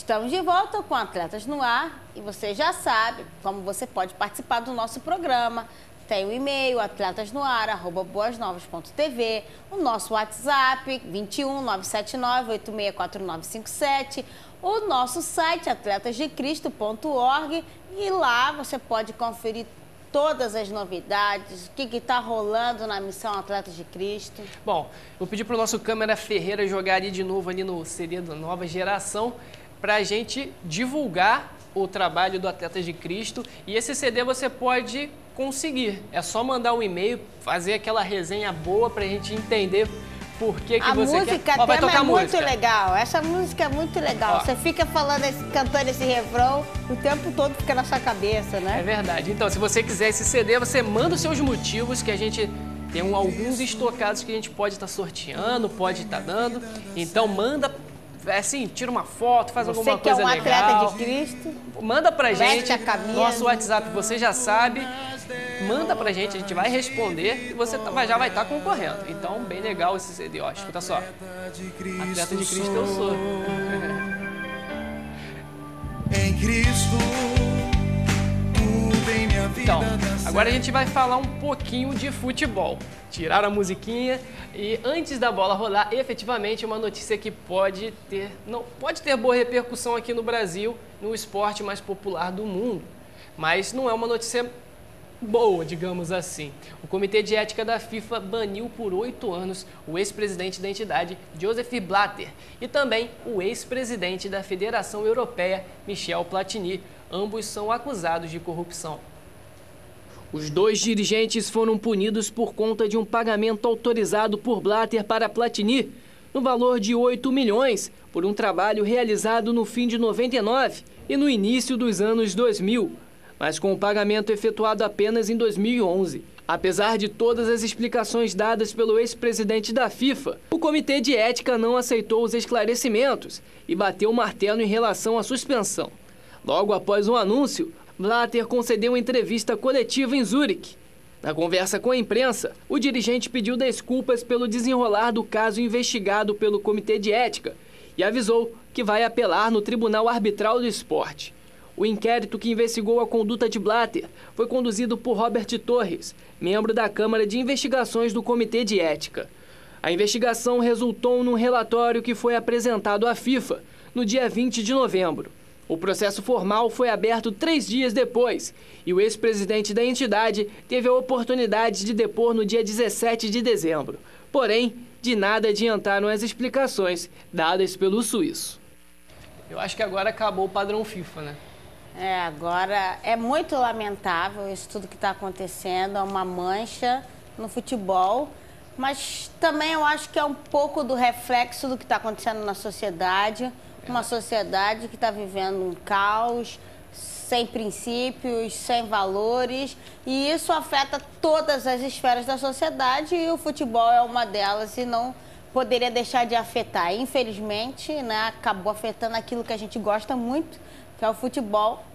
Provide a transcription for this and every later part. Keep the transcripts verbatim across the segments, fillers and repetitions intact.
Estamos de volta com Atletas no Ar e você já sabe como você pode participar do nosso programa. Tem o e-mail atletasnoar arroba boasnovas ponto tv, o nosso WhatsApp vinte e um, nove sete nove, oito seis quatro nove cinco sete, o nosso site atletas de cristo ponto org e lá você pode conferir todas as novidades, o que está rolando na missão Atletas de Cristo. Bom, eu pedi para o nosso câmera Ferreira jogar ali de novo ali no C D da Nova Geração para a gente divulgar o trabalho do Atletas de Cristo. E esse C D você pode conseguir. É só mandar um e-mail, fazer aquela resenha boa para a gente entender por que, que a você música quer. Ó, vai tema tocar é muito música. legal. Essa música é muito legal. Ó. Você fica falando, esse, cantando esse refrão, o tempo todo fica na sua cabeça, né? É verdade. Então, se você quiser esse C D, você manda os seus motivos que a gente tem um, alguns estocados que a gente pode estar sorteando, pode estar dando. Então, manda, assim, tira uma foto, faz você alguma que é coisa um legal. atleta de Cristo. Manda pra veste gente. a camisa. Nosso WhatsApp, você já sabe. Manda pra gente, a gente vai responder e você tá, já vai estar concorrendo. Então, bem legal esse C D, ó. Escuta só. Atleta de Cristo eu sou. Em Cristo, tudo em minha vida. Então, agora a gente vai falar um pouquinho de futebol. Tirar a musiquinha e antes da bola rolar, efetivamente uma notícia que pode ter, não, pode ter boa repercussão aqui no Brasil, no esporte mais popular do mundo. Mas não é uma notícia boa, digamos assim. O Comitê de Ética da FIFA baniu por oito anos o ex-presidente da entidade, Joseph Blatter, e também o ex-presidente da Federação Europeia, Michel Platini. Ambos são acusados de corrupção. Os dois dirigentes foram punidos por conta de um pagamento autorizado por Blatter para Platini, no valor de oito milhões, por um trabalho realizado no fim de noventa e nove e no início dos anos dois mil. Mas com o pagamento efetuado apenas em dois mil e onze. Apesar de todas as explicações dadas pelo ex-presidente da FIFA, o Comitê de Ética não aceitou os esclarecimentos e bateu o martelo em relação à suspensão. Logo após o anúncio, Blatter concedeu uma entrevista coletiva em Zurique. Na conversa com a imprensa, o dirigente pediu desculpas pelo desenrolar do caso investigado pelo Comitê de Ética e avisou que vai apelar no Tribunal Arbitral do Esporte. O inquérito que investigou a conduta de Blatter foi conduzido por Robert Torres, membro da Câmara de Investigações do Comitê de Ética. A investigação resultou num relatório que foi apresentado à FIFA no dia vinte de novembro. O processo formal foi aberto três dias depois e o ex-presidente da entidade teve a oportunidade de depor no dia dezessete de dezembro. Porém, de nada adiantaram as explicações dadas pelo suíço. Eu acho que agora acabou o padrão FIFA, né? É, agora é muito lamentável isso tudo que está acontecendo, é uma mancha no futebol, mas também eu acho que é um pouco do reflexo do que está acontecendo na sociedade, uma sociedade que está vivendo um caos, sem princípios, sem valores, e isso afeta todas as esferas da sociedade e o futebol é uma delas e não poderia deixar de afetar. Infelizmente, né, acabou afetando aquilo que a gente gosta muito, que é o futebol,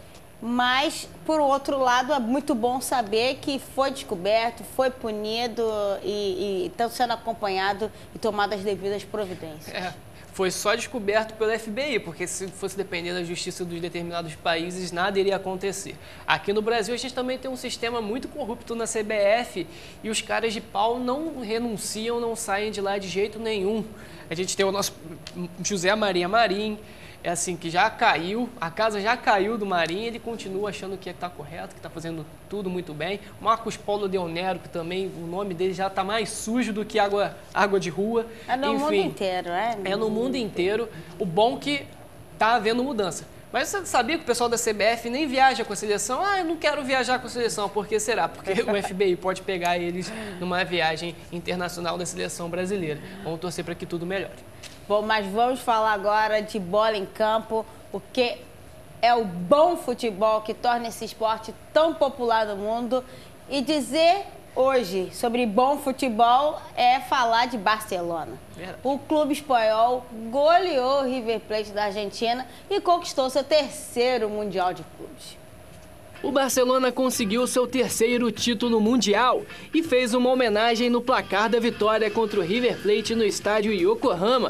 mas, por outro lado, é muito bom saber que foi descoberto, foi punido e estão sendo acompanhado e tomadas as devidas providências. É, foi só descoberto pelo F B I, porque se fosse depender da justiça dos determinados países, nada iria acontecer. Aqui no Brasil, a gente também tem um sistema muito corrupto na C B F e os caras de pau não renunciam, não saem de lá de jeito nenhum. A gente tem o nosso José Maria Marim, é assim, que já caiu, a casa já caiu do Marinho, ele continua achando que está correto, que está fazendo tudo muito bem. Marcos Paulo Deonero, que também o nome dele já está mais sujo do que água, água de rua. É no Enfim, mundo inteiro, é? É no mundo inteiro. O bom que está havendo mudança. Mas você sabia que o pessoal da C B F nem viaja com a seleção? Ah, eu não quero viajar com a seleção. Por que será? Porque o F B I pode pegar eles numa viagem internacional da seleção brasileira. Vamos torcer para que tudo melhore. Bom, mas vamos falar agora de bola em campo, o que é o bom futebol que torna esse esporte tão popular no mundo. E dizer hoje sobre bom futebol é falar de Barcelona. Verdade. O clube espanhol goleou o River Plate da Argentina e conquistou seu terceiro Mundial de Clubes. O Barcelona conseguiu seu terceiro título mundial e fez uma homenagem no placar da vitória contra o River Plate no estádio Yokohama.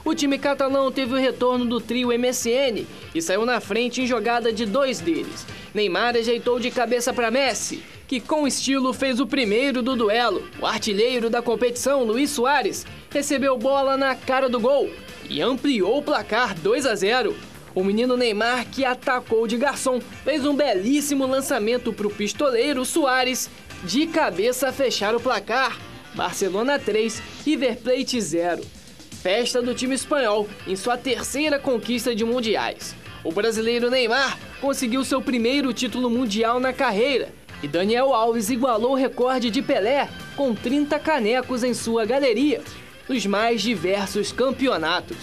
o time catalão teve o retorno do trio M S N e saiu na frente em jogada de dois deles. Neymar ajeitou de cabeça para Messi, que com estilo fez o primeiro do duelo. O artilheiro da competição, Luis Suárez, recebeu bola na cara do gol e ampliou o placar dois a zero. O menino Neymar, que atacou de garçom, fez um belíssimo lançamento para o pistoleiro Suárez de cabeça a fechar o placar. Barcelona três, River Plate zero. Festa do time espanhol em sua terceira conquista de mundiais. O brasileiro Neymar conseguiu seu primeiro título mundial na carreira e Daniel Alves igualou o recorde de Pelé com trinta canecos em sua galeria, nos mais diversos campeonatos.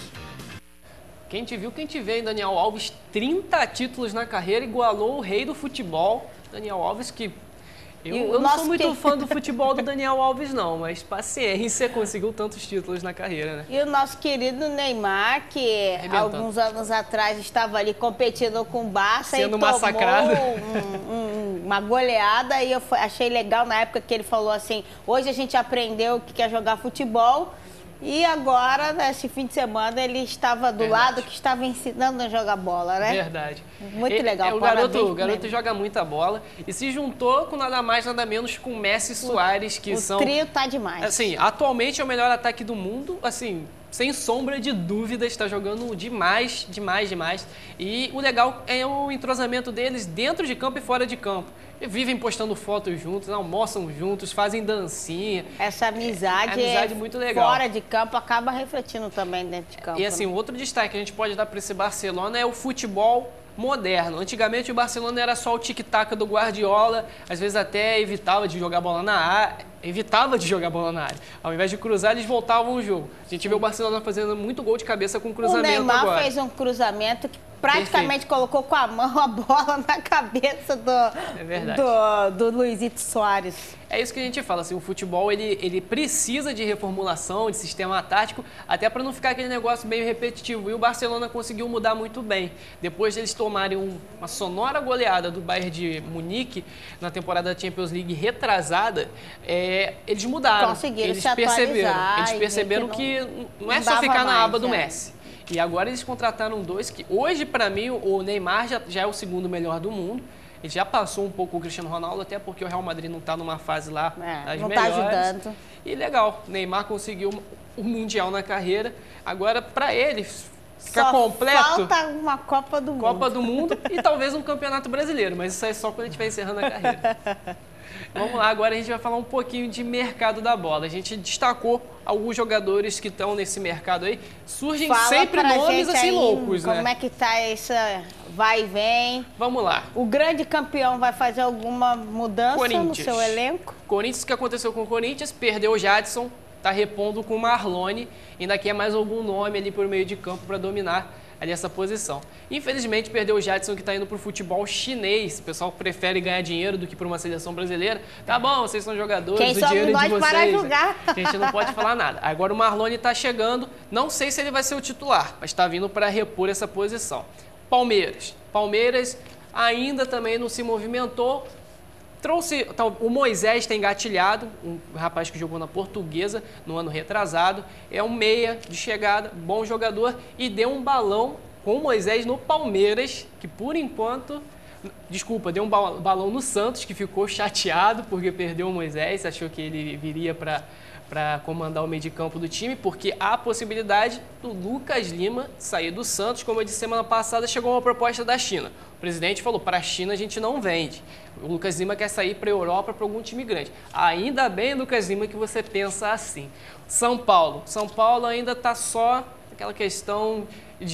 Quem te viu, quem te vê, hein? Daniel Alves, trinta títulos na carreira, igualou o rei do futebol. Daniel Alves, que eu, eu não sou muito que... fã do futebol do Daniel Alves, não, mas paciência, conseguiu tantos títulos na carreira, né? E o nosso querido Neymar, que alguns anos atrás estava ali competindo com o Barça sendo e massacrado. tomou um, um, uma goleada. E eu achei legal na época que ele falou assim, hoje a gente aprendeu o que é jogar futebol. E agora, nesse fim de semana, ele estava do Verdade. lado que estava ensinando a jogar bola, né? Verdade. Muito ele, legal. É, o garoto, o garoto joga muita bola e se juntou com nada mais, nada menos com Messi e Suárez, que o são... O trio tá demais. Assim, atualmente é o melhor ataque do mundo, assim... Sem sombra de dúvida, está jogando demais, demais, demais. E o legal é o entrosamento deles dentro de campo e fora de campo. E vivem postando fotos juntos, almoçam juntos, fazem dancinha. Essa amizade, é, amizade é muito legal. Fora de campo acaba refletindo também dentro de campo. E assim, né? outro destaque que a gente pode dar para esse Barcelona é o futebol moderno. Antigamente o Barcelona era só o tic-tac do Guardiola, às vezes até evitava de jogar bola na área, evitava de jogar bola na área. Ao invés de cruzar, eles voltavam o jogo. A gente vê o Barcelona fazendo muito gol de cabeça com cruzamento agora. O Neymar agora. fez um cruzamento que praticamente Perfeito. colocou com a mão a bola na cabeça do, é do, do Luizito Suárez. É isso que a gente fala, assim, o futebol ele, ele precisa de reformulação, de sistema tático, até para não ficar aquele negócio meio repetitivo. E o Barcelona conseguiu mudar muito bem. Depois de eles tomarem um, uma sonora goleada do Bayern de Munique na temporada da Champions League retrasada, é, eles mudaram. Conseguiram eles se perceberam, eles perceberam que não, que não é só ficar mais, na aba do é. Messi. E agora eles contrataram dois que, hoje, para mim, o Neymar já, já é o segundo melhor do mundo. Ele já passou um pouco o Cristiano Ronaldo, até porque o Real Madrid não está numa fase lá é, das não melhores. Não está ajudando. E legal, o Neymar conseguiu o Mundial na carreira. Agora, para ele ficar só completo... falta uma Copa do Mundo. Copa do Mundo e talvez um Campeonato Brasileiro, mas isso aí é só quando a gente vai encerrando a carreira. Vamos lá, agora a gente vai falar um pouquinho de mercado da bola. A gente destacou alguns jogadores que estão nesse mercado aí. Surgem Fala sempre nomes assim aí, loucos, como né? Como é que tá essa vai e vem? Vamos lá. O grande campeão vai fazer alguma mudança no seu elenco? Corinthians, o que aconteceu com o Corinthians? Perdeu o Jadson, tá repondo com o Marlone. Ainda quer mais algum nome ali por meio de campo para dominar ali essa posição. Infelizmente, perdeu o Jadson, que está indo para o futebol chinês. O pessoal prefere ganhar dinheiro do que para uma seleção brasileira. Tá bom, vocês são jogadores, Quem o dinheiro nós de vocês. para jogar. A gente não pode falar nada. Agora o Marlone está chegando. Não sei se ele vai ser o titular, mas está vindo para repor essa posição. Palmeiras. Palmeiras ainda também não se movimentou. Trouxe, o Moisés tem engatilhado, um rapaz que jogou na Portuguesa no ano retrasado, é um meia de chegada, bom jogador, e deu um balão com o Moisés no Palmeiras, que por enquanto, desculpa, deu um balão no Santos, que ficou chateado porque perdeu o Moisés, achou que ele viria para para comandar o meio de campo do time, porque há a possibilidade do Lucas Lima sair do Santos. Como eu disse semana passada, chegou uma proposta da China. O presidente falou, para a China a gente não vende. O Lucas Lima quer sair para a Europa, para algum time grande. Ainda bem, Lucas Lima, que você pensa assim. São Paulo. São Paulo ainda está só aquela questão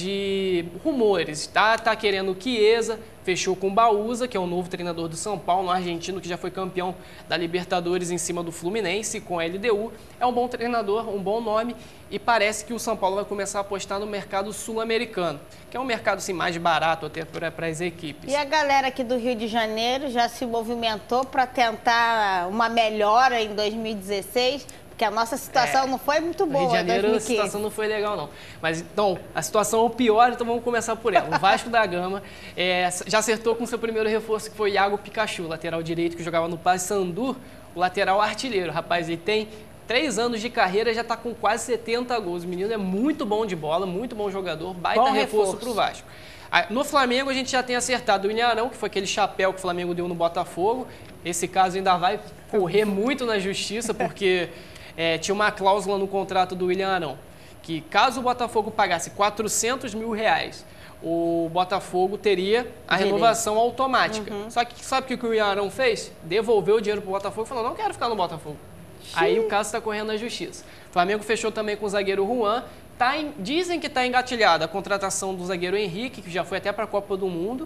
de rumores, tá? Tá querendo o Chiesa, fechou com o Baúza, que é o novo treinador do São Paulo, um argentino que já foi campeão da Libertadores em cima do Fluminense com a L D U. É um bom treinador, um bom nome, e parece que o São Paulo vai começar a apostar no mercado sul-americano, que é um mercado assim, mais barato até para as equipes. E a galera aqui do Rio de Janeiro já se movimentou para tentar uma melhora em dois mil e dezesseis? Porque a nossa situação é, não foi muito boa. No Rio de Janeiro a situação não foi legal, não. Mas, então, a situação é pior, então vamos começar por ela. O Vasco da Gama é, já acertou com seu primeiro reforço, que foi Iago Pikachu, lateral direito, que jogava no Paysandu, o lateral artilheiro. Rapaz, ele tem três anos de carreira já está com quase setenta gols. O menino é muito bom de bola, muito bom jogador, baita Bom reforço reforço. para o Vasco. No Flamengo a gente já tem acertado o Ilharão, que foi aquele chapéu que o Flamengo deu no Botafogo. Esse caso ainda vai correr muito na justiça, porque é, tinha uma cláusula no contrato do Ilharão, que caso o Botafogo pagasse quatrocentos mil reais, o Botafogo teria a Direito. renovação automática. Uhum. Só que sabe o que o Ilharão fez? Devolveu o dinheiro para o Botafogo e falou, não quero ficar no Botafogo. Aí o caso está correndo na justiça. O Flamengo fechou também com o zagueiro Juan. Tá em, dizem que está engatilhada a contratação do zagueiro Henrique, que já foi até para a Copa do Mundo,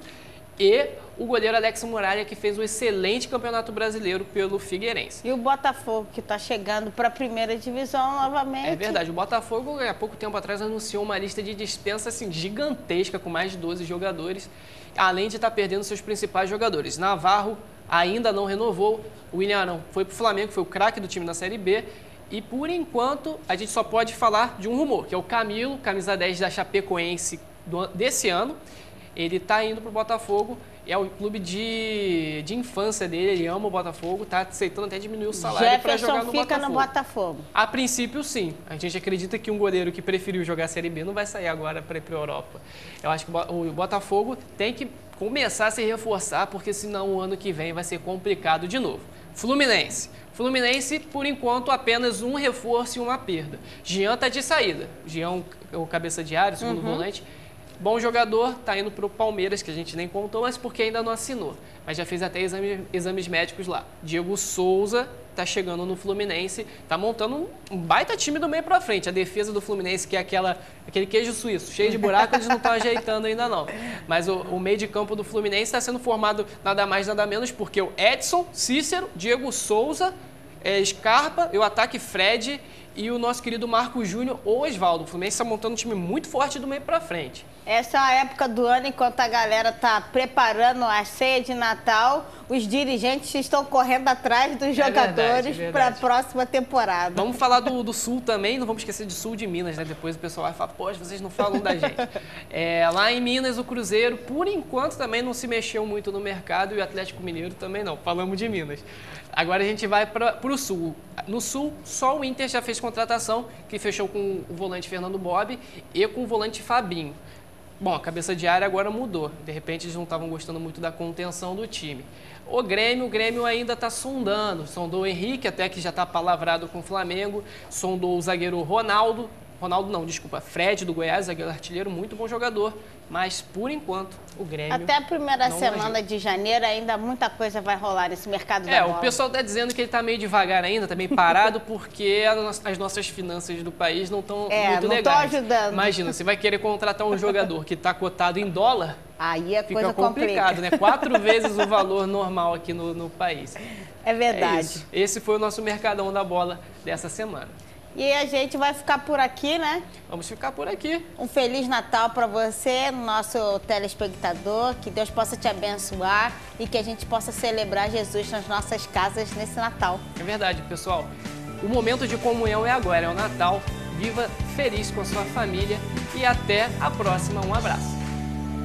e o goleiro Alex Muralha, que fez um excelente campeonato brasileiro pelo Figueirense. E o Botafogo, que está chegando para a primeira divisão novamente. É verdade, o Botafogo, há pouco tempo atrás, anunciou uma lista de dispensa assim, gigantesca, com mais de doze jogadores, além de estar perdendo seus principais jogadores. Navarro ainda não renovou, o Ilharão foi para o Flamengo, foi o craque do time na Série B, e por enquanto a gente só pode falar de um rumor, que é o Camilo, camisa dez da Chapecoense do, desse ano. Ele está indo para o Botafogo, é o clube de, de infância dele, ele ama o Botafogo, está aceitando até diminuir o salário para jogar no Jefferson fica Botafogo. no Botafogo. A princípio, sim. A gente acredita que um goleiro que preferiu jogar a Série B não vai sair agora para ir para a Europa. Eu acho que o Botafogo tem que começar a se reforçar, porque senão o ano que vem vai ser complicado de novo. Fluminense. Fluminense, por enquanto, apenas um reforço e uma perda. Jean está de saída. Jean, o cabeça de área, segundo Uhum. volante. Bom jogador, está indo para o Palmeiras, que a gente nem contou, mas porque ainda não assinou. Mas já fez até exame, exames médicos lá. Diego Souza está chegando no Fluminense, está montando um baita time do meio para frente. A defesa do Fluminense, que é aquela, aquele queijo suíço, cheio de buraco, eles não estão ajeitando ainda não. Mas o, o meio de campo do Fluminense está sendo formado nada mais, nada menos, porque o Edson, Cícero, Diego Souza, é, Scarpa, e o ataque Fred e o nosso querido Marco Júnior ou Osvaldo. O Fluminense está montando um time muito forte do meio para frente. Essa é a época do ano, enquanto a galera está preparando a ceia de Natal, os dirigentes estão correndo atrás dos jogadores verdade, é para a verdade. próxima temporada. Vamos falar do, do Sul também, não vamos esquecer de Sul de Minas, né? Depois o pessoal vai falar, poxa, vocês não falam da gente. É, lá em Minas, o Cruzeiro, por enquanto, também não se mexeu muito no mercado e o Atlético Mineiro também não. Falamos de Minas. Agora a gente vai para o Sul. No Sul, só o Inter já fez contratação, que fechou com o volante Fernando Bob e com o volante Fabinho. Bom, a cabeça de área agora mudou. De repente, eles não estavam gostando muito da contenção do time. O Grêmio, o Grêmio ainda está sondando. Sondou o Henrique, até que já está palavrado com o Flamengo. Sondou o zagueiro Ronaldo. Ronaldo não, desculpa. Fred, do Goiás, zagueiro artilheiro, muito bom jogador. Mas, por enquanto, o Grêmio... Até a primeira não semana agiu. de janeiro ainda muita coisa vai rolar nesse mercado É, da o bola. pessoal está dizendo que ele está meio devagar ainda, está meio parado, porque as nossas finanças do país não estão É, muito não tão legais. ajudando. Imagina, você vai querer contratar um jogador que está cotado em dólar, Aí a fica coisa complicado, complica. né? Quatro vezes o valor normal aqui no, no país. É verdade. É isso. Esse foi o nosso Mercadão da Bola dessa semana. E a gente vai ficar por aqui, né? Vamos ficar por aqui. Um Feliz Natal para você, nosso telespectador. Que Deus possa te abençoar e que a gente possa celebrar Jesus nas nossas casas nesse Natal. É verdade, pessoal. O momento de comunhão é agora, é o Natal. Viva feliz com a sua família e até a próxima. Um abraço.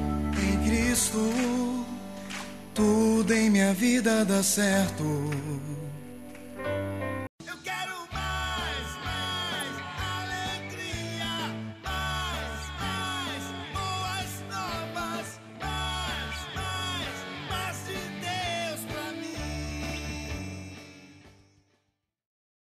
Em Cristo, tudo em minha vida dá certo.